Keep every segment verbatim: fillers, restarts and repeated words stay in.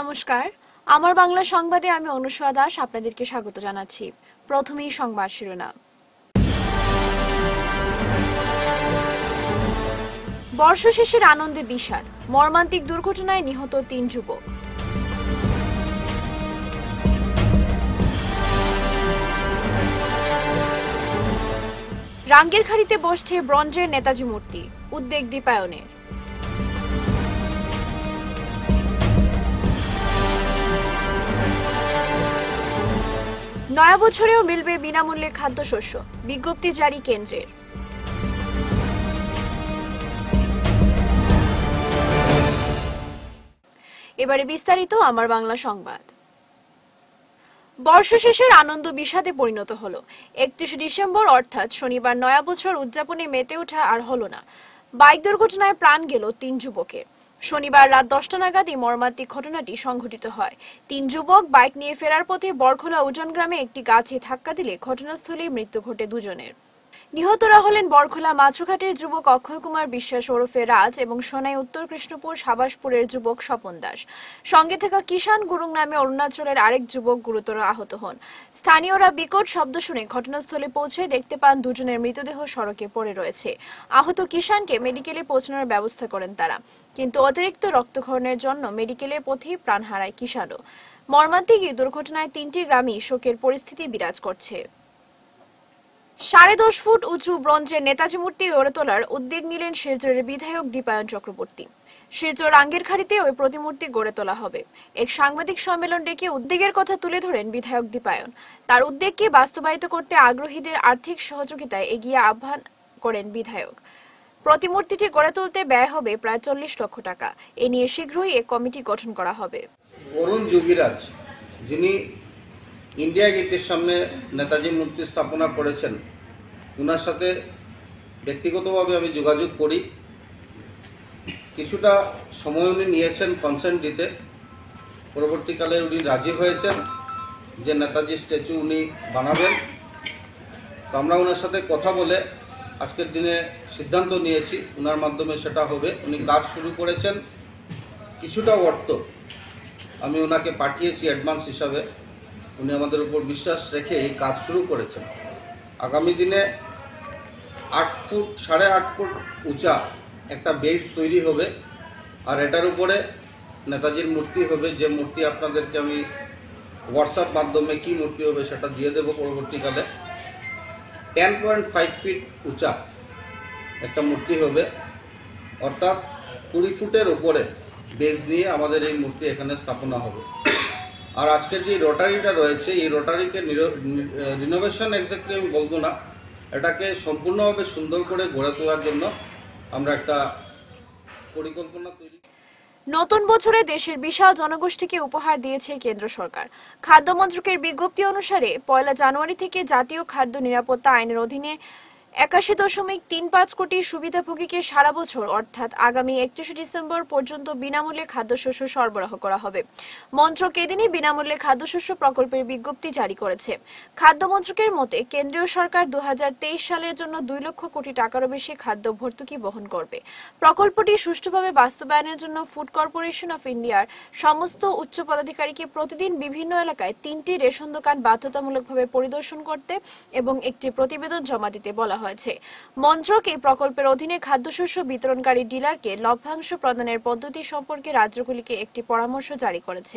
নমস্কার, আমার বাংলা সংবাদে আমি অনুষ্কা দাস আপনাদেরকে স্বাগত জানাচ্ছি। প্রথমেই সংবাদ শিরোনাম। বর্ষা শেষের আনন্দে বিষাদ, মর্মান্তিক দুর্ঘটনায় নিহত তিন যুবক। রাঙ্গের খাড়িতে বসছে ব্রঞ্জের নেতাজি মূর্তি, উদ্বেগ দীপায়নের। নয়া বছরেও মিলবে বিনামূল্যে খাদ্যশস্য, বিজ্ঞপ্তি জারি কেন্দ্রের। এবারে বিস্তারিত আমার বাংলা সংবাদ। বর্ষ শেষের আনন্দ বিষাদে পরিণত হলো। একত্রিশে ডিসেম্বর অর্থাৎ শনিবার নয়া বছর উদযাপনে মেতে ওঠা আর হলো না। বাইক দুর্ঘটনায় প্রাণ গেল তিন যুবকের। শনিবার রাত দশটা নাগাদ এই মর্মান্তিক ঘটনাটি সংঘটিত হয়। তিন যুবক বাইক নিয়ে ফেরার পথে বরখোলা উজান গ্রামে একটি গাছে ধাক্কা দিলে ঘটনাস্থলেই মৃত্যু ঘটে দুজনের। নিহতরা হলেন বরখোলা মাছুঘাটের যুবক অক্ষয় কুমার বিশ্বাস ওরফে রাজ এবং সোনাই উত্তর কৃষ্ণপুর সাবাসপুরের যুবক স্বপন দাস। সঙ্গে থাকা কিষান গুরুং নামে অরুণাচলের আরেক যুবক গুরুতর আহত হন। স্থানীয়রা বিকট শব্দ শুনে ঘটনাস্থলে পৌঁছে দেখতে পান দুজনের মৃতদেহ সড়কে পড়ে রয়েছে। আহত কিষানকে মেডিকেলে পৌঁছানোর ব্যবস্থা করেন তারা, কিন্তু অতিরিক্ত রক্তক্ষরণের জন্য মেডিকেলের পথেই প্রাণ হারায় কিষানও। মর্মান্তিক এই দুর্ঘটনায় তিনটি গ্রামই শোকের পরিস্থিতি বিরাজ করছে। সাড়ে দশ ফুট উঁচু ব্রঞ্জের নেতাজি মূর্তি গড়ে তোলার উদ্যোগ নিলেন শিলচরের বিধায়ক দীপায়ন চক্রবর্তী। শিলচর রাঙ্গের খাড়িতে ওই প্রতিমূর্তি গড়ে তোলা হবে। এক সাংবাদিক সম্মেলন ডেকে উদ্যোগের কথা তুলে ধরেন বিধায়ক দীপায়ন। তার উদ্যোগকে বাস্তবায়িত করতে আগ্রহীদের আর্থিক সহযোগিতায় এগিয়ে আহ্বান করেন বিধায়ক। প্রতিমূর্তিটি গড়ে তুলতে ব্যয় হবে প্রায় চল্লিশ লক্ষ টাকা। এ নিয়ে শীঘ্রই এক কমিটি গঠন করা হবে। অরুণ যোগীরাজ, যিনি ইন্ডিয়া গেটের সামনে নেতাজি মূর্তি স্থাপনা করেছেন, ওনার সাথে ব্যক্তিগতভাবে আমি যোগাযোগ করি। কিছুটা সময় উনি নিয়েছেন কনসেন্ট দিতে। পরবর্তীকালে উনি রাজি হয়েছেন যে নেতাজি স্ট্যাচু উনি বানাবেন। তো আমরা ওনার সাথে কথা বলে আজকের দিনে সিদ্ধান্ত নিয়েছি ওনার মাধ্যমে সেটা হবে। উনি কাজ শুরু করেছেন। কিছুটা অর্থ আমি ওনাকে পাঠিয়েছি অ্যাডভান্স হিসাবে। উনি আমাদের উপর বিশ্বাস রেখে এই কাজ শুরু করেছেন। আগামী দিনে আট ফুট সাড়ে আট ফুট উঁচা একটা বেস তৈরি হবে, আর এটার উপরে নেতাজির মূর্তি হবে। যে মূর্তি আপনাদেরকে আমি হোয়াটসঅ্যাপ মাধ্যমে কি মূর্তি হবে সেটা দিয়ে দেবো পরবর্তীকালে। টেন পয়েন্ট ফাইভ ফিট উঁচা একটা মূর্তি হবে, অর্থাৎ কুড়ি ফুটের উপরে বেস নিয়ে আমাদের এই মূর্তি এখানে স্থাপনা হবে। আর আজকের যে রোটারিটা রয়েছে, এই রোটারিকে রিনোভেশন এক্স্যাক্টলি আমি বলবো না, এটাকে সম্পূর্ণভাবে সুন্দর করে গড়ে তোলার জন্য আমরা একটা পরিকল্পনা তৈরি। নতুন বছরে দেশের বিশাল জনগোষ্ঠীকে উপহার দিয়েছে কেন্দ্র সরকার। খাদ্য মন্ত্রকের বিজ্ঞপ্তি অনুসারে পয়লা জানুয়ারি থেকে জাতীয় খাদ্য নিরাপত্তা আইনের অধীনে একাশি দশমিক তিন পাঁচ কোটি সুবিধাভোগীকে সারা বছর অর্থাৎ আগামী একত্রিশে ডিসেম্বর পর্যন্ত বিনামূল্যে খাদ্যশস্য সরবরাহ করা হবে। মন্ত্রক এদিনই বিনামূল্যে খাদ্যশস্য প্রকল্পের বিজ্ঞপ্তি জারি করেছে। খাদ্য মন্ত্রকের মতে কেন্দ্রীয় সরকার দু হাজার তেইশ সালের জন্য দুই লক্ষ কোটি টাকারও বেশি খাদ্য ভর্তুকি বহন করবে। প্রকল্পটি সুষ্ঠুভাবে বাস্তবায়নের জন্য ফুড কর্পোরেশন অফ ইন্ডিয়ার সমস্ত উচ্চ পদাধিকারীকে প্রতিদিন বিভিন্ন এলাকায় তিনটি রেশন দোকান বাধ্যতামূলকভাবে পরিদর্শন করতে এবং একটি প্রতিবেদন জমা দিতে বলা হয়েছে। মন্ত্রক এই প্রকল্পের অধীনে খাদ্যশস্য বিতরণকারী ডিলারকে লভ্যাংশ প্রদানের পদ্ধতি সম্পর্কে রাজ্যগুলিকে একটি পরামর্শ জারি করেছে।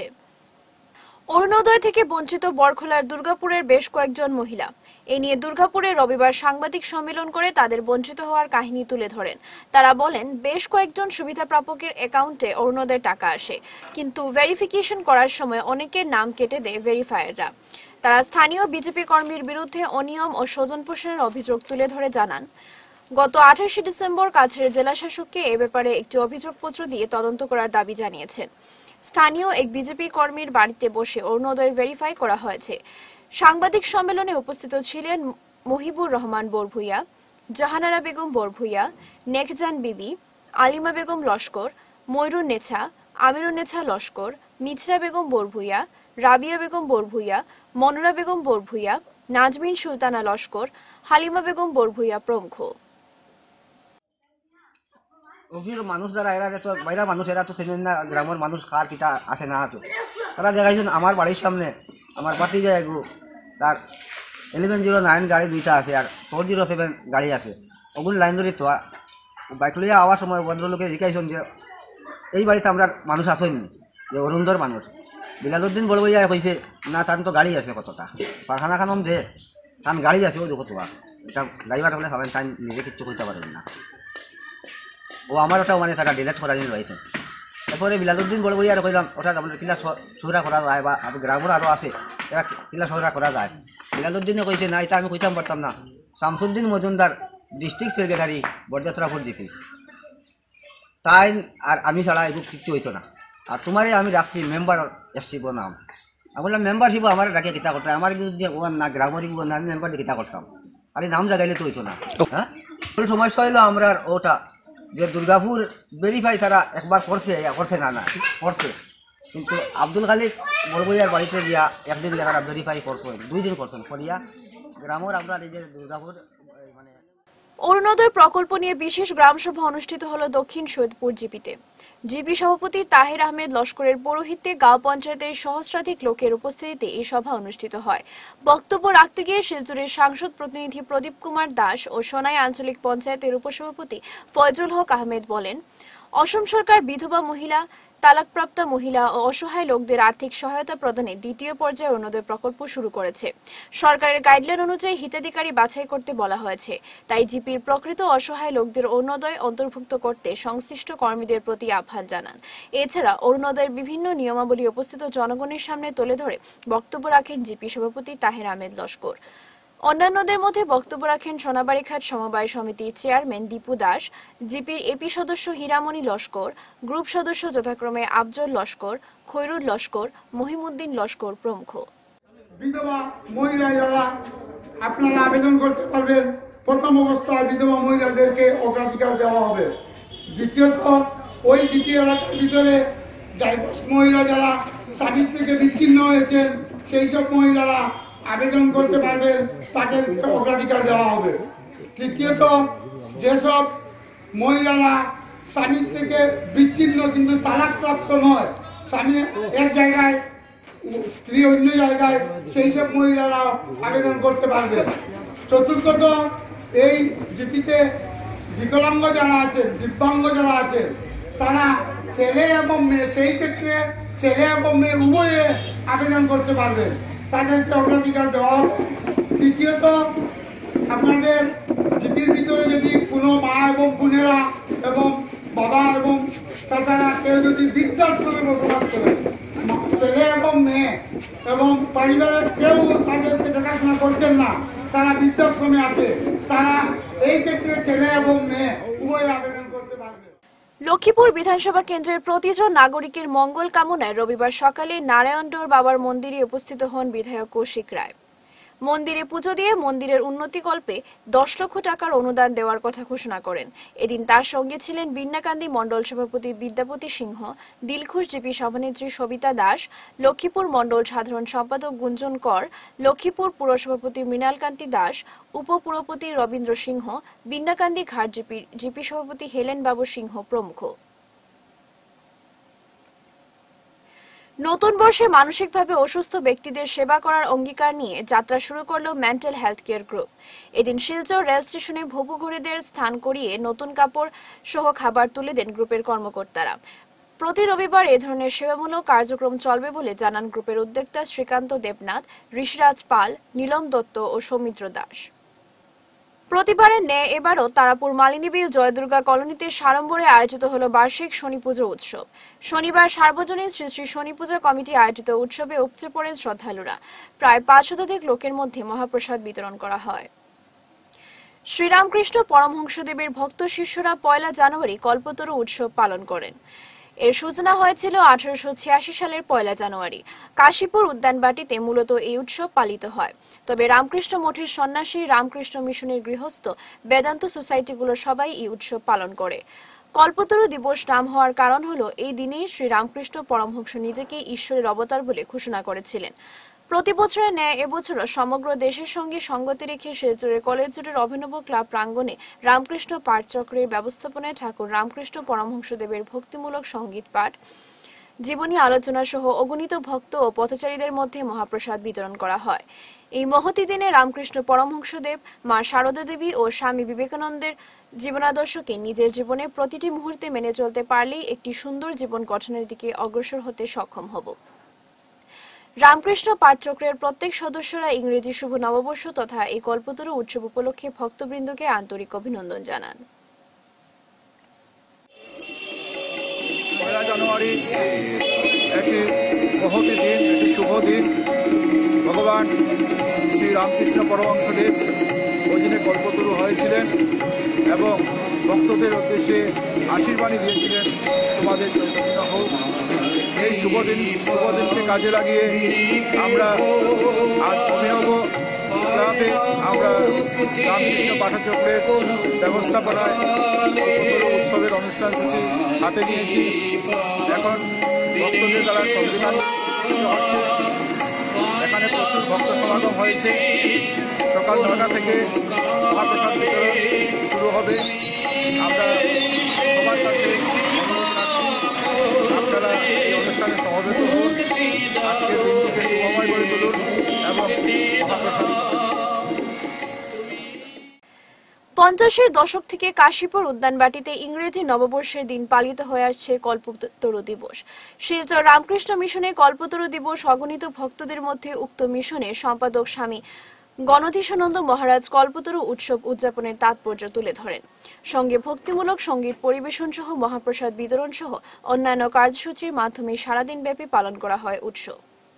অরুণোদয় থেকে বঞ্চিত বরখোলার দুর্গাপুরের বেশ কয়েকজন মহিলা এ নিয়ে দুর্গাপুরে রবিবার সাংবাদিক সম্মেলন করে তাদের বঞ্চিত হওয়ার কাহিনী তুলে ধরেন। তারা বলেন, বেশ কয়েকজন সুবিধা প্রাপকের অ্যাকাউন্টে অরুণোদয়ের টাকা আসে, কিন্তু ভেরিফিকেশন করার সময় অনেকের নাম কেটে দেয় ভেরিফায়াররা। তারা স্থানীয় বিজেপি কর্মীর বিরুদ্ধে অনিয়ম ও স্বজন পোষণের অভিযোগ তুলে ধরে জানান, গত আঠাশে ডিসেম্বর কাছাড়ের জেলা শাসককে এ ব্যাপারে একটি অভিযোগপত্র দিয়ে তদন্ত করার দাবি জানিয়েছেন। স্থানীয় এক বিজেপি কর্মীর বাড়িতে বসে অরুণোদয় ভেরিফাই করা হয়েছে। সাংবাদিক সম্মেলনে উপস্থিত ছিলেন মহিবুর রহমান বরভুইয়া, জাহানারা বেগম বরভুইয়া, নেকজান বিবি, আলিমা বেগম লস্কর, ময়রুন নেছা, আমিরুন নেছা লস্কর, মিছরা বেগম বরভুইয়া, রাবিয়া বেগম বরভুইয়া, মনোরা বেগম বরভুইয়া, নাজমিন সুলতানা লস্কর, হালিমা বেগম বরভুইয়া প্রমুখ। অভির মানুষ যারা এরা তো বাইরা মানুষ এরা তো চেনেন না গ্রামের মানুষ খার কিটা আসে না আছে তারা দেখাইছেন আমার বাড়ির সামনে আমার পাতি যায় এগু তার ইলেভেন জিরো নাইন গাড়ি দুইটা আছে আর ফোর জিরো সেভেন গাড়ি আছে ওগুলো লাইন ধরে তো বাইক লইয়া আওয়ার সময় ভদ্রলোকে জিজ্ঞাসন যে এই বাড়িতে আমরা মানুষ আসেননি যে অরুণধর মানুষ বিলালুদ্দিন বড় বইয়া কইছে না তার তো গাড়ি আছে কতটা পাখানা খানম যে তার গাড়ি আছে ও দেখো তোমার এটা ড্রাইভার হলে সবাই তাই নিজে কিচ্ছু কইতে পারবেন না ও আমার ওটাও মানে তারা ডিলেট করার জন্য রয়েছে তারপরে বিলালুদ্দিন বড় বইয়া কইলাম ওটা আমাদের কিলা সৌরা করা যায় বা গ্রামের আরও আছে এরা কিলা সৌরা করা যায় বিলালুদ্দিনে কইছে না এটা আমি কইতাম পারতাম না Shamsuddin Majumdar district secretary Barjatrapur GP তাই আর আমি ছাড়া এগুলো কিচ্ছু হইতো না আর তোমারে আমি রাখছি মেম্বার এসছিব নাম আমি বললাম মেম্বারশিপ আমার রাখে কিতা করতে আমার যদি ও না গ্রামের না আমি মেম্বার কিতা করতাম খালি নাম জাগাইলে তো হইতো না হ্যাঁ ওই সমস্যা হইলো আমরা ওটা যে দুর্গাপুর ভেরিফাই তারা একবার করছে করছে না না করছে কিন্তু আব্দুল খালিক বড়বইয়ার বাড়িতে গিয়া একদিন তারা ভেরিফাই করছেন দুই দিন করছেন করিয়া গ্রামের আপনার এই যে দুর্গাপুর মানে অরুণোদয় প্রকল্প নিয়ে বিশেষ গ্রামসভা অনুষ্ঠিত হলো দক্ষিণ সৈয়দপুর জিপিতে। জিপি সভাপতি তাহের আহমেদ লস্করের পৌরোহিত্যে গাঁও পঞ্চায়েতের সহস্রাধিক লোকের উপস্থিতিতে এই সভা অনুষ্ঠিত হয়। বক্তব্য রাখতে গিয়ে শিলচরের সাংসদ প্রতিনিধি প্রদীপ কুমার দাস ও সোনাই আঞ্চলিক পঞ্চায়েতের উপসভাপতি ফয়জুল হক আহমেদ বলেন, অসম সরকার বিধবা মহিলা, তালাকপ্রাপ্ত মহিলা ও অসহায় লোকদের আর্থিক সহায়তা প্রদানে দ্বিতীয় পর্যায়ে অরুণোদয় প্রকল্প শুরু করেছে। সরকারের গাইডলাইন অনুযায়ী হিতাধিকারী বাছাই করতে বলা হয়েছে। তাই জিপির প্রকৃত অসহায় লোকদের অরুণোদয় অন্তর্ভুক্ত করতে সংশ্লিষ্ট কর্মীদের প্রতি আহ্বান জানান। এছাড়া অরুণোদয়ের বিভিন্ন নিয়মাবলী উপস্থিত জনগণের সামনে তুলে ধরে বক্তব্য রাখেন জিপি সভাপতি তাহের আহমেদ লস্কর। অন্যান্যদের মধ্যে বক্তব্য রাখেন সোনাবাড়িঘাট সমবায় সমিতির চেয়ারম্যান দীপু দাস, জিপির এপি সদস্য হীরামণি লস্কর, গ্রুপ সদস্য যথাক্রমে আফজল লস্কর, খৈরুল লস্কর, মহিমুদ্দিন লস্কর প্রমুখ। বিধবা মহিলা যারা আপনারা আবেদন করতে পারবেন, প্রথম অবস্থায় বিধবা মহিলাদেরকে অগ্রাধিকার দেওয়া হবে। দ্বিতীয়ত ওই দ্বিতীয় এলাকার ভিতরে ডাইভোর্স মহিলা যারা স্বামীর থেকে বিচ্ছিন্ন হয়েছেন সেই সব মহিলারা আবেদন করতে পারবেন, তাদেরকে অগ্রাধিকার দেওয়া হবে। তৃতীয়ত যেসব মহিলারা স্বামীর থেকে বিচ্ছিন্ন কিন্তু তালাকপ্রাপ্ত নয়, স্বামী এক জায়গায় স্ত্রী অন্য জায়গায়, সেই সব মহিলারা আবেদন করতে পারবে। চতুর্থত এই জিপিতে বিকলাঙ্গ যারা আছেন, দিব্যাঙ্গ যারা আছেন, তারা ছেলে এবং মেয়ে, সেই ক্ষেত্রে ছেলে এবং মেয়ে উভয়ে আবেদন করতে পারবে, তাদেরকে অগ্রাধিকার দেওয়া হবে। তৃতীয়ত আপনাদের জিপির ভিতরে যদি কোনো মা এবং বোনেরা এবং বাবা এবং তাছাড়া কেউ যদি বৃদ্ধাশ্রমে বসবাস করে, ছেলে এবং মেয়ে এবং পরিবারের কেউ তাদেরকে দেখাশোনা করছেন না, তারা বৃদ্ধাশ্রমে আছে, তারা এই ক্ষেত্রে ছেলে এবং মেয়ে উভয় আবেদন করতে পারবে। লক্ষ্মীপুর বিধানসভা কেন্দ্রের প্রতিজন নাগরিকের মঙ্গল কামনায় রবিবার সকালে নারায়ণডোর বাবার মন্দিরে উপস্থিত হন বিধায়ক কৌশিক রায়। মন্দিরে পুজো দিয়ে মন্দিরের উন্নতিকল্পে দশ লক্ষ টাকার অনুদান দেওয়ার কথা ঘোষণা করেন। এদিন তার সঙ্গে ছিলেন বিন্নাকান্দি মণ্ডল সভাপতি বিদ্যাপতি সিংহ, দিলখুশ জিপি সভানেত্রী সবিতা দাস, লক্ষ্মীপুর মণ্ডল সাধারণ সম্পাদক গুঞ্জন কর, লক্ষ্মীপুর পুরসভাপতি মৃণালকান্তি দাস, উপপুরপতি রবীন্দ্র সিংহ, বিন্নাকান্দি ঘাট জিপির জিপি সভাপতি হেলেন বাবু সিংহ প্রমুখ। নতুন বর্ষে মানসিকভাবে অসুস্থ ব্যক্তিদের সেবা করার অঙ্গীকার নিয়ে যাত্রা শুরু করল মেন্টাল হেলথ কেয়ার গ্রুপ। এদিন শিলচর রেল স্টেশনে ভুবুঘুরিদের স্থান করিয়ে নতুন কাপড় সহ খাবার তুলে দেন গ্রুপের কর্মকর্তারা। প্রতি রবিবার এ ধরনের সেবামূলক কার্যক্রম চলবে বলে জানান গ্রুপের উদ্যোক্তা শ্রীকান্ত দেবনাথ, ঋষিরাজ পাল, নীলম দত্ত ও সৌমিত্র দাস। প্রতিবারের ন্যায় এবারও তারাপুর মালিনীবিল জয়দুর্গা কলোনিতে সাড়ম্বরে আয়োজিত হল বার্ষিক শনি পুজো উৎসব। শনিবার সার্বজনীন শ্রী শ্রী শনি পূজা কমিটি আয়োজিত উৎসবে উপচে পড়েন শ্রদ্ধালুরা। প্রায় পাঁচ শতাধিক লোকের মধ্যে মহাপ্রসাদ বিতরণ করা হয়। শ্রীরামকৃষ্ণ পরমহংসদেবের ভক্ত শিষ্যরা পয়লা জানুয়ারি কল্পতরু উৎসব পালন করেন। এর সূচনা হয়েছিল আঠারোশো ছিয়াশি সালের পয়লা জানুয়ারি। কাশীপুর উদ্যানবাটিতে মূলত এই উৎসব পালিত হয়। তবে রামকৃষ্ণ মঠের সন্ন্যাসী, রামকৃষ্ণ মিশনের গৃহস্থ, বেদান্ত সোসাইটিগুলো সবাই এই উৎসব পালন করে। কল্পতরু দিবস নাম হওয়ার কারণ হলো এই দিনেই শ্রী রামকৃষ্ণ পরমহংস নিজেকে ঈশ্বরের অবতার বলে ঘোষণা করেছিলেন। প্রতি বছরের ন্যায় এবছরও সমগ্র দেশের সঙ্গে সঙ্গতি রেখে শিলচরের কলেজ রোডের অভিনব ক্লাব প্রাঙ্গণে রামকৃষ্ণ পাঠচক্রের ব্যবস্থাপনায় ঠাকুর রামকৃষ্ণ পরমহংসদেবের ভক্তিমূলক সঙ্গীত পাঠ, জীবনী আলোচনা সহ অগণিত ভক্ত ও পথচারীদের মধ্যে মহাপ্রসাদ বিতরণ করা হয়। এই মহতী দিনে রামকৃষ্ণ পরমহংসদেব, মা শারদা দেবী ও স্বামী বিবেকানন্দের জীবনাদর্শকে নিজের জীবনে প্রতিটি মুহূর্তে মেনে চলতে পারলেই একটি সুন্দর জীবন গঠনের দিকে অগ্রসর হতে সক্ষম হব। রামকৃষ্ণ পাঠচক্রের প্রত্যেক সদস্যরা ইংরেজি শুভ নববর্ষ তথা এই কল্পতরু উৎসব উপলক্ষে ভক্তবৃন্দকে আন্তরিক অভিনন্দন জানান। পয়লা জানুয়ারি একটি মহতী দিন, একটি শুভ দিন। ভগবান শ্রী রামকৃষ্ণ পরমহংসদেব ওই দিনে কল্পতরু হয়েছিলেন এবং ভক্তদের উদ্দেশ্যে আশীর্বাণী দিয়েছিলেন, তোমাদের চৈতন্য হোক। এই শুভ দিন শুভ দিনকে কাজে লাগিয়ে আমরা আজ অভিনব ক্লাবে আমরা রামকৃষ্ণ পাঠচক্রের ব্যবস্থাপনায় কল্পতরু উৎসবের অনুষ্ঠান সূচি হাতে নিয়েছি। এখন ভক্তদের দ্বারা সংবিধান হচ্ছে, এখানে প্রচুর ভক্ত সমাগম হয়েছে। সকাল নটা থেকে মহাপ্রসাদ বিতরণ শুরু হবে। আমরা সবার কাছে অনুরোধ রাখছি, আপনারা এই অনুষ্ঠানে সহযোগী হন, আজকের দিনটিকে শুভময় করে তুলুন এবং মহাপ্রসাদ। পঞ্চাশের দশক থেকে কাশীপুর উদ্যানবাটিতে ইংরেজি নববর্ষের দিন পালিত হয়ে আসছে কল্পতরু দিবস। শিলচর রামকৃষ্ণ মিশনে কল্পতরু দিবস অগণিত ভক্তদের মধ্যে উক্ত মিশনের সম্পাদক স্বামী গণধীশানন্দ মহারাজ কল্পতরু উৎসব উদযাপনের তাৎপর্য তুলে ধরেন। সঙ্গে ভক্তিমূলক সঙ্গীত পরিবেশন সহ মহাপ্রসাদ বিতরণ সহ অন্যান্য কার্যসূচির মাধ্যমে সারাদিন ব্যাপী পালন করা হয় উৎসব।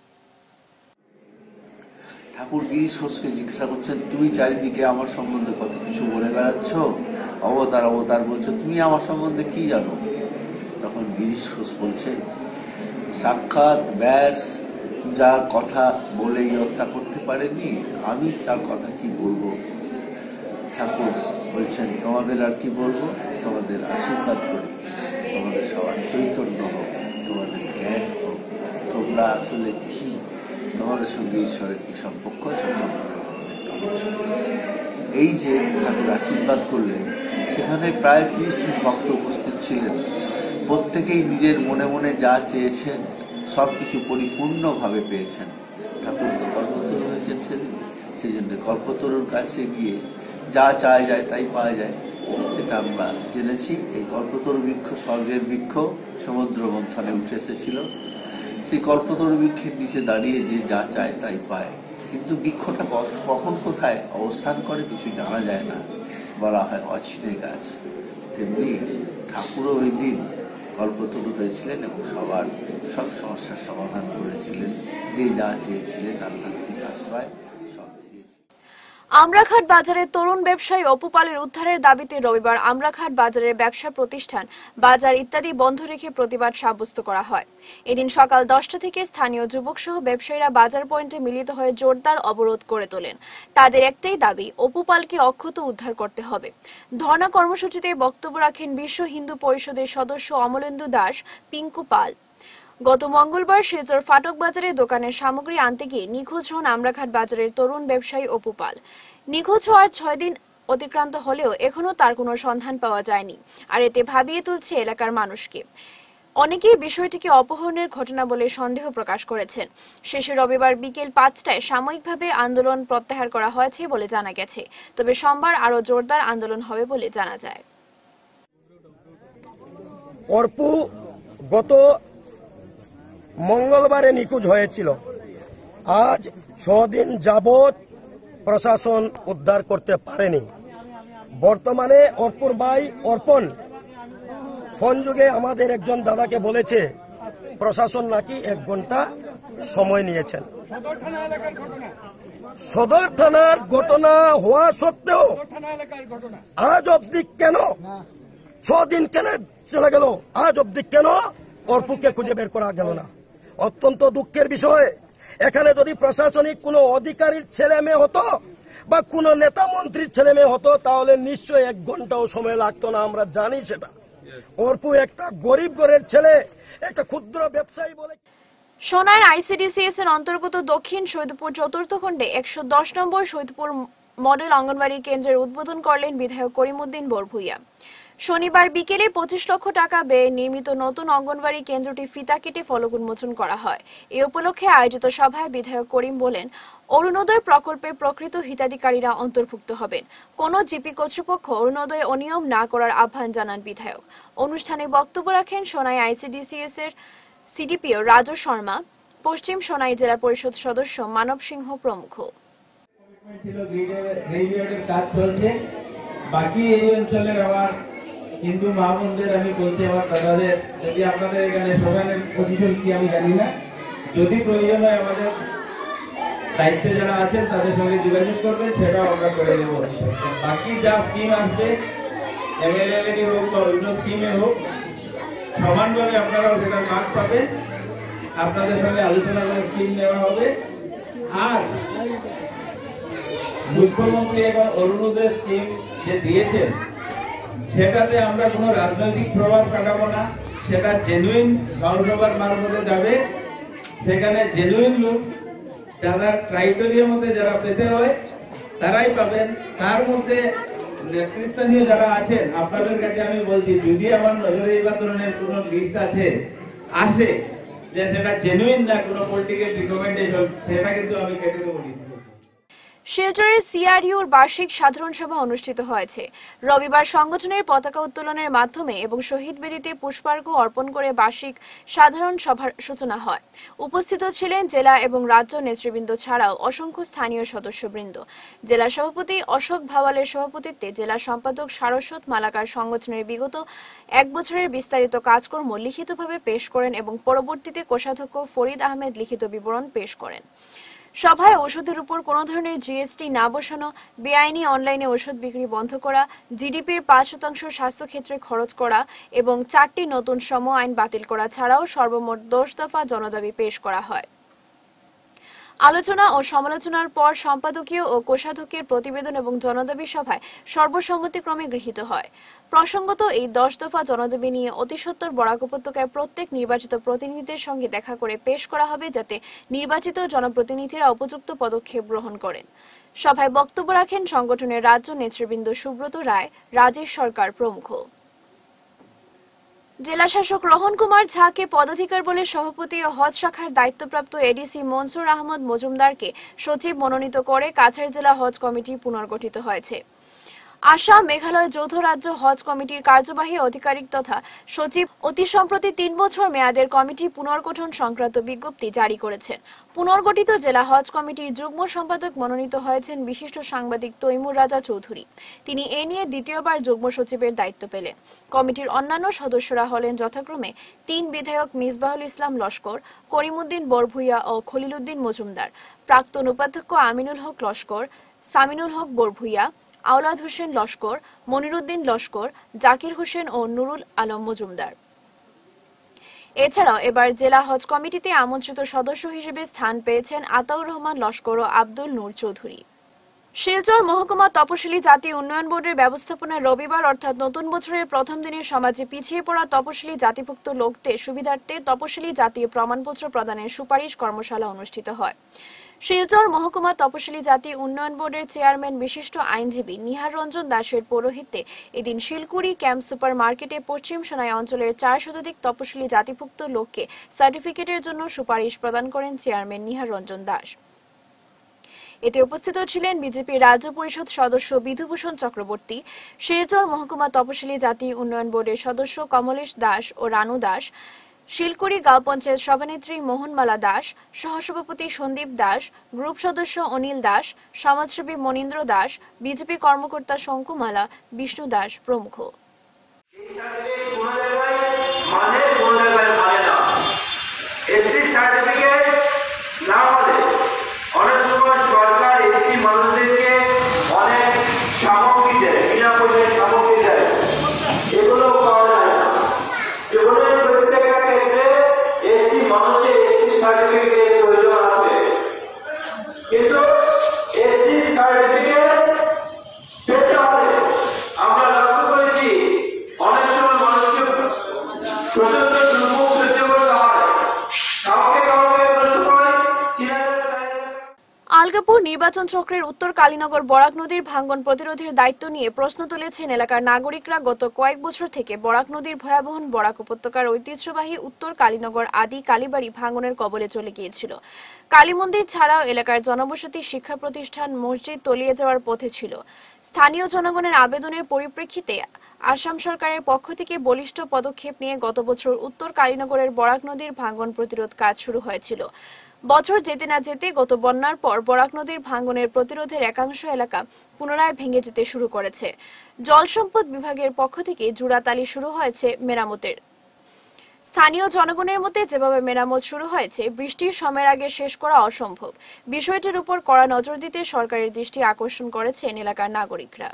ঠাকুর গিরিশ ঘোষকে জিজ্ঞাসা করছেন, তুমি চারিদিকে আমার সম্বন্ধে কত কিছু বলে বেড়াচ্ছ, অবতার অবতার বলছো, তুমি আমার সম্বন্ধে কি জানো? তখন গিরিশ ঘোষ বলছেন, সাক্ষাৎ ব্যাস যার কথা বলেই হত্যা করতে পারেনি, আমি তার কথা কি বলবো? ঠাকুর বলছেন, তোমাদের আর কি বলবো, তোমাদের আশীর্বাদ করি, তোমাদের সবার চৈতন্য হোক, তোমাদের জ্ঞান হোক, তোমরা আসলে কি, তোমাদের সঙ্গে ঈশ্বরের কি সম্পর্ক, এই যে ঠাকুর আশীর্বাদ করলেন, সেখানে প্রায় ত্রিশ ভক্ত উপস্থিত ছিলেন। প্রত্যেকেই নিজের মনে মনে যা চেয়েছেন সবকিছু পরিপূর্ণভাবে পেয়েছেন। ঠাকুর তো কল্পতরু হয়েছেন সেদিন, সেই জন্য কল্পতরুর কাছে গিয়ে যা চায় যায় তাই পাওয়া যায়, এটা আমরা জেনেছি। এই কল্পতরু বৃক্ষ স্বর্গের বৃক্ষ, সমুদ্র মন্থনে উঠে এসেছিল। সেই কল্পতরু বৃক্ষের নিচে দাঁড়িয়ে যে যা চায় তাই পায়, কিন্তু বৃক্ষটা কখন কোথায় অবস্থান করে কিছু জানা যায় না, বলা হয় অচিনে গাছ। তেমনি ঠাকুরও ওই দিন কল্পতরু হয়েছিলেন এবং সবার সব সমস্যার সমাধান করেছিলেন, যে যা চেয়েছিলেন আধ্যাত্মিক আশ্রয় সব দিয়েছিলেন। আমরাঘাট বাজারের তরুণ ব্যবসায়ী অপু পালের উদ্ধারের দাবিতে রবিবার আমরাঘাট বাজারের ব্যবসা প্রতিষ্ঠান, বাজার ইত্যাদি বন্ধ রেখে প্রতিবাদ সাব্যস্ত করা হয়। এদিন সকাল দশটা থেকে স্থানীয় যুবক সহ ব্যবসায়ীরা বাজার পয়েন্টে মিলিত হয়ে জোরদার অবরোধ করে তোলেন। তাদের একটাই দাবি, অপু পালকে অক্ষত উদ্ধার করতে হবে। ধর্ণা কর্মসূচিতে বক্তব্য রাখেন বিশ্ব হিন্দু পরিষদের সদস্য অমলেন্দু দাস পিঙ্কু পাল। গত মঙ্গলবার শিলচর ফাটক বাজারে দোকানের সামগ্রী আনতে গিয়ে নিখোঁজ হন আমরাঘাট বাজারের তরুণ ব্যবসায়ী অপু পাল। নিখোঁজ হওয়ার ছয় দিন অতিক্রান্ত হলেও এখনো তার কোনো সন্ধান পাওয়া যায়নি, আর এতে ভাবিয়ে তুলছে এলাকার মানুষকে। অনেকেই বিষয়টিকে অপহরণের ঘটনা বলে সন্দেহ প্রকাশ করেছেন। শেষে রবিবার বিকেল পাঁচটায় সাময়িকভাবে আন্দোলন প্রত্যাহার করা হয়েছে বলে জানা গেছে, তবে সোমবার আরো জোরদার আন্দোলন হবে বলে জানা যায়। অর্পু গত মঙ্গলবারে নিখোঁজ হয়েছিল। আজ ছদিন যাবৎ প্রশাসন উদ্ধার করতে পারেনি। বর্তমানে অর্পুর ভাই অর্পণ ফোন যুগে আমাদের একজন দাদাকে বলেছে প্রশাসন নাকি এক ঘন্টা সময় নিয়েছেন। সদর থানার ঘটনা হওয়া সত্ত্বেও আজ অবধি কেন ছদিন কেন চলে গেল, আজ অবধি কেন অর্পুকে খুঁজে বের করা গেল না? অত্যন্ত দুঃখের বিষয়। এখানে যদি প্রশাসনিক কোনো অধিকারীর ছেলে মেয়ে হতো বা কোনো নেতা মন্ত্রীর ছেলে মেয়ে হতো তাহলে নিশ্চয়ই এক ঘন্টাও সময় লাগতো না, আমরা জানি সেটা। অর্পু একটা গরিব ঘরের ছেলে, একটা ক্ষুদ্র ব্যবসায়ী বলে। সোনার আইসিডিসিএস এর অন্তর্গত দক্ষিণ সৈয়দপুর চতুর্থ খণ্ডে একশো দশ নম্বর সৈয়দপুর মডেল অঙ্গনবাড়ি কেন্দ্রের উদ্বোধন করলেন বিধায়ক করিমউদ্দিন বরভুইয়া। শনিবার বিকেলে পঁচিশ লক্ষ টাকা ব্যয়ে নির্মিত নতুন অঙ্গনবাড়ি কেন্দ্রটি ফিতা কেটে ফলক উন্মোচন করা হয়। এ উপলক্ষে আয়োজিত সভায় বিধায়ক করিম বলেন, অরুণোদয় প্রকল্পে প্রকৃত হিতাধিকারীরা অন্তর্ভুক্ত হবেন। কোনো জিপি কর্তৃপক্ষ অরুণোদয় অনিয়ম না করার আহ্বান জানান বিধায়ক। অনুষ্ঠানে বক্তব্য রাখেন সোনাই আইসিডিসিএস এর সিডিপিও রাজু শর্মা, পশ্চিম সোনাই জেলা পরিষদ সদস্য মানব সিংহ প্রমুখ। কাজ চলছে। বাকি এই অঞ্চলের আমার হিন্দু মা বোনদের আমি বলছি, আমার দাদাদের, যদি আপনাদের এখানে প্রধানের পজিশন কি আমি জানি না, যদি প্রয়োজন হয় আমাদের দায়িত্বে যারা আছেন তাদের সঙ্গে যোগাযোগ করবেন, সেটাও আমরা করে দেবো। বাকি যা স্কিম আসবে এমএলএলএডি হোক বা অন্য স্কিমে হোক, সমানভাবে আপনারাও সেটার ভাগ পাবেন। আপনাদের সঙ্গে আলোচনা করে স্কিম নেওয়া হবে। আর মুখ্যমন্ত্রী এবং অরুণোদয় স্কিম যে দিয়েছেন, সেটাতে আমরা কোনো রাজনৈতিক প্রভাব কাটাবো না। সেটা জেনুইন পৌরসভার মারফতে যাবে। সেখানে জেনুইন লোক যারা ক্রাইটেরিয়ার মধ্যে যারা পেতে হয় তারাই পাবেন। তার মধ্যে নেতৃস্থানীয় যারা আছেন, আপনাদের কাছে আমি বলছি, যদি আমার নজরে এই ধরনের কোনো লিস্ট আছে আসে যে সেটা জেনুইন না, কোনো পলিটিক্যাল রিকমেন্ডেশন, সেটা কিন্তু আমি কেটে দেবো। শিলচরের সিআরইউর বার্ষিক সাধারণ সভা অনুষ্ঠিত হয়েছে। রবিবার সংগঠনের পতাকা উত্তোলনের মাধ্যমে এবং শহীদ বেদিতে পুষ্পার্ঘ্য অর্পণ করে বার্ষিক সাধারণ সভার সূচনা হয়। উপস্থিত ছিলেন জেলা এবং রাজ্য নেতৃবৃন্দ ছাড়াও অসংখ্য স্থানীয় সদস্যবৃন্দ। জেলা সভাপতি অশোক ভাওয়ালের সভাপতিত্বে জেলা সম্পাদক সারস্বত মালাকার সংগঠনের বিগত এক বছরের বিস্তারিত কাজকর্ম লিখিতভাবে পেশ করেন এবং পরবর্তীতে কোষাধ্যক্ষ ফরিদ আহমেদ লিখিত বিবরণ পেশ করেন। সভায় ওষুধের উপর কোনো ধরনের জিএসটি না বসানো, বেআইনি অনলাইনে ওষুধ বিক্রি বন্ধ করা, জিডিপির পাঁচ শতাংশ স্বাস্থ্যক্ষেত্রে খরচ করা এবং চারটি নতুন শ্রম আইন বাতিল করা ছাড়াও সর্বমোট দশ দফা জনদাবি পেশ করা হয়। আলোচনা ও সমালোচনার পর সম্পাদকীয় ও কোষাধ্যক্ষের প্রতিবেদন এবং জনদাবি সভায় সর্বসম্মতিক্রমে গৃহীত হয়। প্রসঙ্গত, এই দশ দফা জনদাবি নিয়ে অতি সত্বর বরাক উপত্যকায় প্রত্যেক নির্বাচিত প্রতিনিধিদের সঙ্গে দেখা করে পেশ করা হবে, যাতে নির্বাচিত জনপ্রতিনিধিরা উপযুক্ত পদক্ষেপ গ্রহণ করেন। সভায় বক্তব্য রাখেন সংগঠনের রাজ্য নেতৃবৃন্দ সুব্রত রায়, রাজেশ সরকার প্রমুখ। জেলা শাসক রহন কুমার ঝাকে পদাধিকার বলে সভাপতি ও হজ শাখার দায়িত্বপ্রাপ্ত এডিসি মনসুর আহমদ মজুমদারকে সচিব মনোনীত করে কাছাড় জেলা হজ কমিটি পুনর্গঠিত হয়েছে। আসাম, মেঘালয় যৌথ রাজ্য হজ কমিটির কার্যবাহী আধিকারিক তথা সচিব অতি সম্প্রতি তিন বছর মেয়াদের কমিটি পুনর্গঠন সংক্রান্ত বিজ্ঞপ্তি জারি করেছেন। পুনর্গঠিত জেলা হজ কমিটির যুগ্ম সম্পাদক মনোনীত হয়েছেন বিশিষ্ট সাংবাদিক তৈমুর রাজা চৌধুরী। তিনি এ নিয়ে দ্বিতীয়বার যুগ্ম সচিবের দায়িত্ব পেলেন। কমিটির অন্যান্য সদস্যরা হলেন যথাক্রমে তিন বিধায়ক মিসবাহুল ইসলাম লস্কর, করিমউদ্দিন বরভুইয়া ও খলিলউদ্দিন মজুমদার, প্রাক্তন উপাধ্যক্ষ আমিনুল হক লস্কর, সামিনুল হক বরভুইয়া, আওলাদ হোসেন লস্কর, মনিরুদ্দিন লস্কর, জাকির হোসেন ও নুরুল আলম মজুমদার। এছাড়াও এবার জেলা হজ কমিটিতে আমন্ত্রিত সদস্য হিসেবে স্থান পেয়েছেন আতাউর রহমান লস্কর ও আব্দুল নূর চৌধুরী। শিলচর মহকুমা তপশিলি জাতি উন্নয়ন বোর্ডের ব্যবস্থাপনায় রবিবার অর্থাৎ নতুন বছরের প্রথম দিনের সমাজে পিছিয়ে পড়া তপশিলি জাতিভুক্ত লোকদের সুবিধার্থে তপশিলি জাতীয় প্রমাণপত্র প্রদানের সুপারিশ কর্মশালা অনুষ্ঠিত হয়। শিলচর মহকুমা তপশিলি জাতি উন্নয়ন বোর্ডের চেয়ারম্যান বিশিষ্ট আইনজীবী নিহার রঞ্জন দাসের পৌরোহিত্যে এদিন শিলকুড়ি ক্যাম্প সুপার মার্কেটে পশ্চিম সোনাই অঞ্চলের চার শতাধিক তপশিলি জাতিভুক্ত লোককে সার্টিফিকেটের জন্য সুপারিশ প্রদান করেন চেয়ারম্যান নিহার রঞ্জন দাস। এতে উপস্থিত ছিলেন বিজেপি রাজ্য পরিষদ সদস্য বিধুভূষণ চক্রবর্তী, শিলচর মহকুমা তপশিলি জাতি উন্নয়ন বোর্ডের সদস্য কমলেশ দাস ও রানু দাস, শিলকুড়ি গাঁও পঞ্চায়েত সভানেত্রী মোহনমালা দাস, সহসভাপতি সন্দীপ দাস, গ্রুপ সদস্য অনিল দাস, সমাজসেবী মনীন্দ্র দাস, বিজেপি কর্মকর্তা শঙ্কুমালা, বিষ্ণু দাস প্রমুখ। কিন্তু এসসি সার্টিফিকেট পেতে হলে আমরা লক্ষ্য করেছি অনেক সময় মানুষকে প্রচন্ড দুর্ভোগ সহ্য করতে হয়। কাউকে কাউকে জামালকাপুর নির্বাচন চক্রের উত্তর কালীনগর বরাক নদীর ভাঙ্গন প্রতিরোধের দায়িত্ব নিয়ে প্রশ্ন তুলেছেন এলাকার নাগরিকরা। গত কয়েক বছর থেকে বরাক নদীর ভয়াবহ বরাক উপত্যকার ঐতিহ্যবাহী উত্তর কালীনগর আদি কালীবাড়ি ভাঙ্গনের কবলে চলে গিয়েছিল। কালী মন্দির ছাড়াও এলাকার জনবসতি, শিক্ষা প্রতিষ্ঠান, মসজিদ তলিয়ে যাওয়ার পথে ছিল। স্থানীয় জনগণের আবেদনের পরিপ্রেক্ষিতে আসাম সরকারের পক্ষ থেকে বলিষ্ঠ পদক্ষেপ নিয়ে গত বছর উত্তর কালীনগরের বরাক নদীর ভাঙ্গন প্রতিরোধ কাজ শুরু হয়েছিল। বছর যেতে না যেতে গত বন্যার পর বরাক নদীর ভাঙ্গনের প্রতিরোধের একাংশ এলাকা পুনরায় ভেঙে যেতে শুরু করেছে। জল সম্পদ বিভাগের পক্ষ থেকে জোড়াতালি শুরু হয়েছে মেরামতের। স্থানীয় জনগণের মতে যেভাবে মেরামত শুরু হয়েছে, বৃষ্টির সময়ের আগে শেষ করা অসম্ভব। বিষয়টির উপর কড়া নজর দিতে সরকারের দৃষ্টি আকর্ষণ করেছেন এলাকার নাগরিকরা।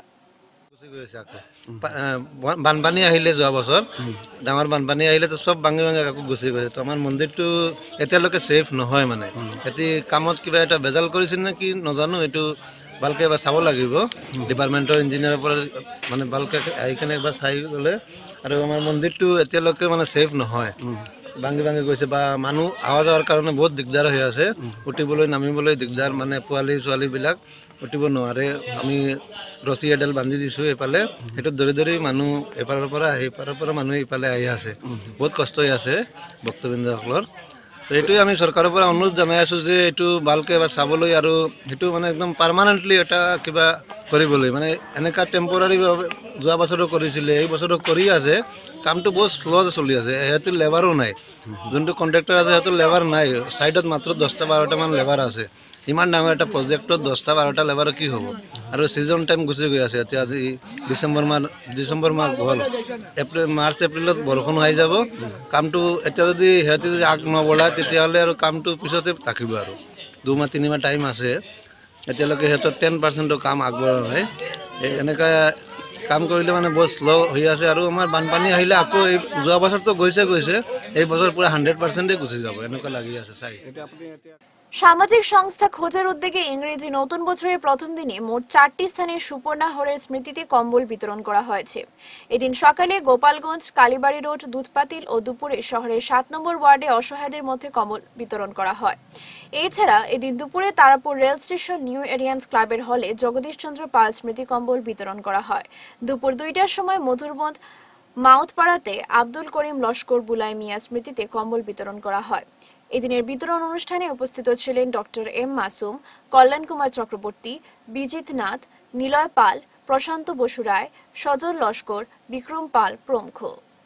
বানপানী আহিলে যোৱা বছৰ ডাঙৰ বানপানী আহিলে তো চব ভাঙি ভাঙি কাকো গুচি গৈছে। তো আমাৰ মন্দিৰটো এতিয়ালৈকে ছেফ নহয়। মানে এটি কামত কিবা এটা বেজাল কৰিছিল নে কি নাজানো, এইটো ভালকে এবাৰ চাব লাগিব। ডিপাৰ্টমেণ্টৰ ইঞ্জিনিয়াৰৰ পৰা মানে ভালকে আহি কেনে একবাৰ চাই গ'লে। আৰু আমাৰ মন্দিৰটো এতিয়ালৈকে মানে ছেফ নহয়, ভাঙি ভাঙি গৈছে বা মানুহ অহা যোৱাৰ কাৰণে বহুত দিগদাৰ হৈ আছে। উঠিবলৈ নামিবলৈ দিগদাৰ, মানে পোৱালি ছোৱালীবিলাক উঠিব নোৱাৰে। আমি ৰছী এডাল বান্ধি দিছোঁ এইফালে, সেইটোত ধৰি ধৰি মানুহ এপাৰৰ পৰা সেইপাৰৰ পৰা মানুহ ইফালে আহি আছে। বহুত কষ্ট হৈ আছে ভক্তবৃন্দসকলৰ। তো এইটোৱে আমি চৰকাৰৰ পৰা অনুৰোধ জনাই আছোঁ যে এইটো ভালকৈ এবাৰ চাবলৈ আৰু সেইটো মানে একদম পাৰ্মানেণ্টলি এটা কিবা কৰিবলৈ। মানে এনেকুৱা টেম্পৰাৰীভাৱে যোৱা বছৰো কৰিছিলে, এই বছৰো কৰি আছে। কামটো বহুত শ্ল' চলি আছে। সিহঁতৰ লেবাৰো নাই, যোনটো কণ্ট্ৰেক্টৰ আছে সিহঁতৰ লেবাৰ নাই। ছাইডত মাত্ৰ দহটা বাৰটামান লেবাৰ আছে। ইমান ডাঙৰ এটা প্ৰজেক্টত দহটা বাৰটা লেবাৰ কি হ'ব? আৰু ছিজন টাইম গুচি গৈ আছে। এতিয়া আজি ডিচেম্বৰ মাহ ডিচেম্বৰ মাহ হ'ল, এপ্ৰিল মাৰ্চ এপ্ৰিলত বৰষুণ আহি যাব। কামটো এতিয়া যদি সিহঁতে যদি আগ নবঢ়ায় তেতিয়াহ'লে আৰু কামটো পিছতে থাকিব। আৰু দুমাহ তিনিমাহ টাইম আছে, এতিয়ালৈকে সিহঁতৰ টেন পাৰ্চেণ্টৰ কাম আগবঢ়া নাই। এনেকৈ কাম কৰিলে মানে বহুত শ্ল' হৈ আছে। আৰু আমাৰ বানপানী আহিলে আকৌ এই যোৱা বছৰটো গৈছে গৈছে এই বছৰ পুৰা হাণ্ড্ৰেড পাৰ্চেণ্টেই গুচি যাব, এনেকুৱা লাগি আছে চাই। সামাজিক সংস্থা খোঁজের উদ্যোগে ইংরেজি নতুন বছরের প্রথম দিনে মোট চারটি স্থানে সুপর্ণা হরের স্মৃতিতে কম্বল বিতরণ করা হয়েছে। এদিন সকালে গোপালগঞ্জ, কালীবাড়ি রোড, দুধপাতিল ও দুপুরে শহরের সাত নম্বর ওয়ার্ডে অসহায়দের মধ্যে কম্বল বিতরণ করা হয়। এছাড়া এদিন দুপুরে Tarapur rail station new Aryans ক্লাবের হলে জগদীশচন্দ্র পাল স্মৃতি কম্বল বিতরণ করা হয়। দুপুর দুইটার সময় মধুরবন্ধ মাউথপাড়াতে আব্দুল করিম লস্কর বুলাই মিয়া স্মৃতিতে কম্বল বিতরণ করা হয়। এদিনের বিতরণ অনুষ্ঠানে উপস্থিত ছিলেন ডক্টর এম মাসুম, কল্যাণ কুমার চক্রবর্তী, বিজিত নাথ, নিলয় পাল, প্রশান্ত বসু রায়, সজল লস্কর, বিক্রম পাল প্রমুখ।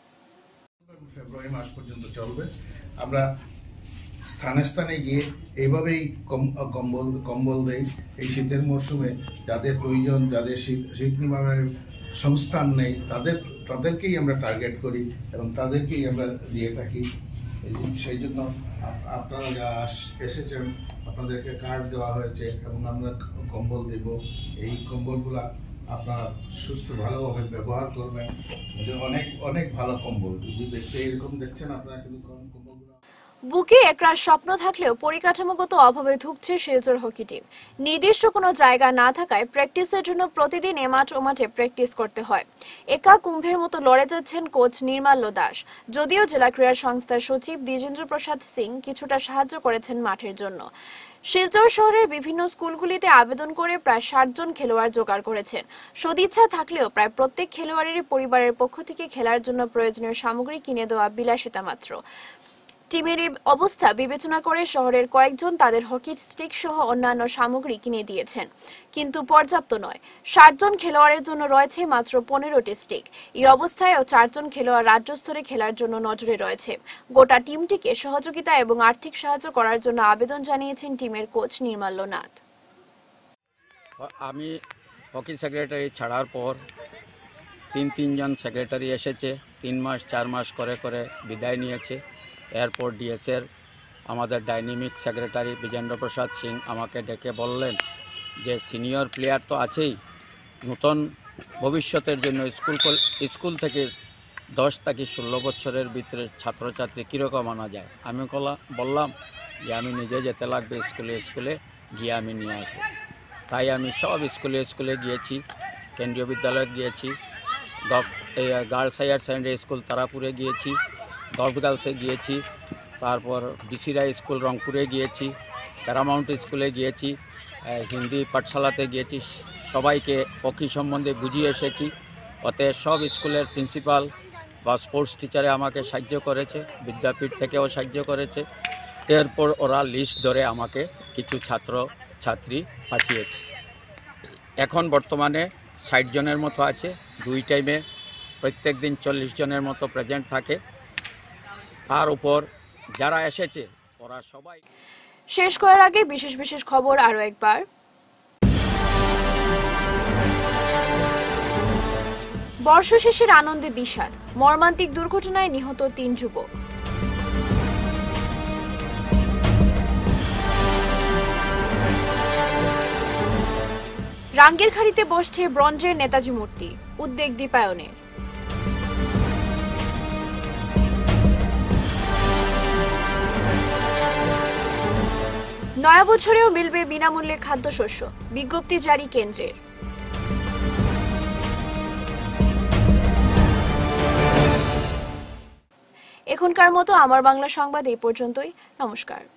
ফেব্রুয়ারি মাস পর্যন্ত চলবে। আমরা স্থানে স্থানে গিয়ে এইভাবেই কম্বল কম্বল দেই। এই শীতের মরশুমে যাদের প্রয়োজন, যাদের শীত শীত নিবারণের সংস্থান নেই, তাদের তাদেরকেই আমরা টার্গেট করি এবং তাদেরকেই আমরা দিয়ে থাকি। সেই জন্য আপনারা যারা এসেছেন আপনাদেরকে কার্ড দেওয়া হয়েছে এবং আমরা কম্বল দেব। এই কম্বলগুলা আপনারা সুস্থ ভালোভাবে ব্যবহার করবেন। অনেক অনেক ভালো কম্বল, যদি দেখতে এরকম দেখছেন আপনারা কিন্তু কম্বলগুলো। বুকে একরাশ স্বপ্ন থাকলেও পরিকাঠামোগত অভাবে ধুঁকছে শিলচর হকি টিম। নির্দিষ্ট কোনো জায়গা না থাকায় প্র্যাকটিসের জন্য প্রতিদিন এ মাঠ ও মাঠে প্র্যাকটিস করতে হয়। একা কুম্ভের মতো লড়ে যাচ্ছেন কোচ নির্মাল্য দাস। যদিও জেলা ক্রীড়া সংস্থার সচিব দ্বিজেন্দ্র প্রসাদ সিং কিছুটা সাহায্য করেছেন মাঠের জন্য। শিলচর শহরের বিভিন্ন স্কুলগুলিতে আবেদন করে প্রায় ষাট জন খেলোয়াড় জোগাড় করেছেন। সদিচ্ছা থাকলেও প্রায় প্রত্যেক খেলোয়াড়েরই পরিবারের পক্ষ থেকে খেলার জন্য প্রয়োজনীয় সামগ্রী কিনে দেওয়া বিলাসিতা মাত্র। টিমের এই অবস্থা বিবেচনা করে শহরের কয়েকজন তাদের হকি স্টিক সহ অন্যান্য সামগ্রী কিনে দিয়েছেন, কিন্তু পর্যাপ্ত নয়। ষাট জন খেলোয়াড়ের জন্য রয়েছে মাত্র পনেরোটি স্টিক। এই অবস্থায়ও চারজন খেলোয়াড় রাজ্য স্তরে খেলার জন্য নজরে রয়েছে। গোটা টিমটিকে সহযোগিতা এবং আর্থিক সাহায্য করার জন্য আবেদন জানিয়েছেন টিমের কোচ নির্মাল্য নাথ। আমি হকি সেক্রেটারি ছাড়ার পর তিন তিনজন সেক্রেটারি এসেছে, তিন মাস চার মাস করে করে বিদায় নিয়েছে। এরপর ডিএসের আমাদের ডাইনামিক সেক্রেটারি বিজেন্দ্র প্রসাদ সিং আমাকে ডেকে বললেন যে সিনিয়র প্লেয়ার তো আছেই, নতুন ভবিষ্যতের জন্য স্কুল স্কুল থেকে দশ থেকে ষোলো বছরের ভিতরে ছাত্রছাত্রী কীরকম আনা যায়। আমি বললাম যে আমি নিজে যেতে লাগবে স্কুলে স্কুলে গিয়ে আমি নিয়ে আসবো। তাই আমি সব স্কুলে স্কুলে গিয়েছি, কেন্দ্রীয় বিদ্যালয়ে গিয়েছি, গার্লস হায়ার সেকেন্ডারি স্কুল তারাপুরে গিয়েছি, গল্ফ গার্লসে গিয়েছি, তারপর ডিসিরা স্কুল রংপুরে গিয়েছি, প্যারামাউন্ট স্কুলে গিয়েছি হিন্দি পাঠশালাতে গিয়েছি, সবাইকে হকি সম্বন্ধে বুঝিয়ে এসেছি। ওতে সব স্কুলের প্রিন্সিপাল বা স্পোর্টস টিচারে আমাকে সাহায্য করেছে, বিদ্যাপীঠ থেকেও সাহায্য করেছে। এরপর ওরা লিস্ট ধরে আমাকে কিছু ছাত্র ছাত্রী পাঠিয়েছে। এখন বর্তমানে ষাট জনের মতো আছে। দুই টাইমে প্রত্যেক দিন চল্লিশ জনের মতো প্রেজেন্ট থাকে। তার উপর যারা এসেছে ওরা সবাই। শেষ করার আগে বিশেষ বিশেষ খবর আরো একবার। বর্ষশেষের আনন্দে বিষাদ, মর্মান্তিক দুর্ঘটনায় নিহত তিন যুবক। রাঙ্গের খাড়িতে বসছে ব্রঞ্জের নেতাজি মূর্তি, উদ্বেগ দীপায়নের। নয়া বছরেও মিলবে বিনামূল্যে খাদ্যশস্য, বিজ্ঞপ্তি জারি কেন্দ্রের। এখনকার মতো আমার বাংলা সংবাদ এই পর্যন্তই। নমস্কার।